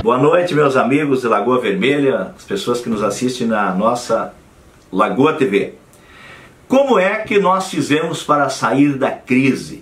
Boa noite, meus amigos de Lagoa Vermelha, as pessoas que nos assistem na nossa Lagoa TV. Como é que nós fizemos para sair da crise?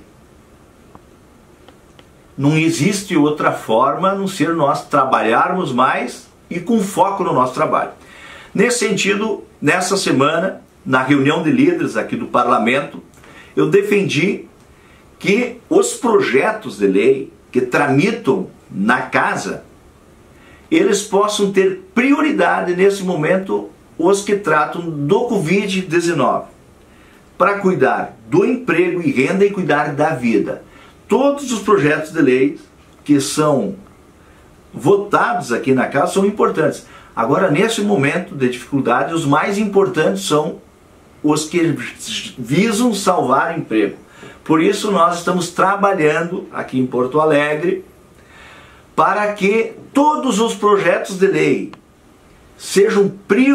Não existe outra forma a não ser nós trabalharmos mais e com foco no nosso trabalho. Nesse sentido, nessa semana, na reunião de líderes aqui do Parlamento, eu defendi que os projetos de lei que tramitam na casa, eles possam ter prioridade nesse momento, os que tratam do Covid-19, para cuidar do emprego e renda e cuidar da vida. Todos os projetos de lei que são votados aqui na casa são importantes. Agora, nesse momento de dificuldade, os mais importantes são os que visam salvar emprego. Por isso, nós estamos trabalhando aqui em Porto Alegre para que todos os projetos de lei sejam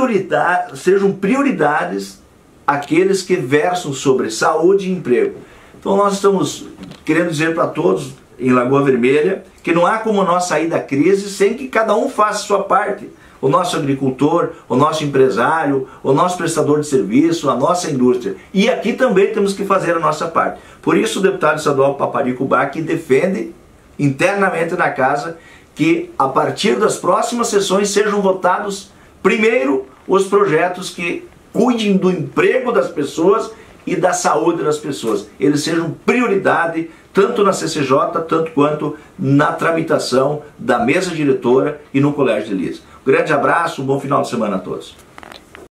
prioridades aqueles que versam sobre saúde e emprego. Então nós estamos querendo dizer para todos em Lagoa Vermelha que não há como nós sair da crise sem que cada um faça a sua parte. O nosso agricultor, o nosso empresário, o nosso prestador de serviço, a nossa indústria. E aqui também temos que fazer a nossa parte. Por isso o deputado estadual Paparico Bach defende internamente na casa que a partir das próximas sessões sejam votados primeiro os projetos que cuidem do emprego das pessoas e da saúde das pessoas. Eles sejam prioridade tanto na CCJ, tanto quanto na tramitação da mesa diretora e no Colégio de Líderes. Um grande abraço, um bom final de semana a todos.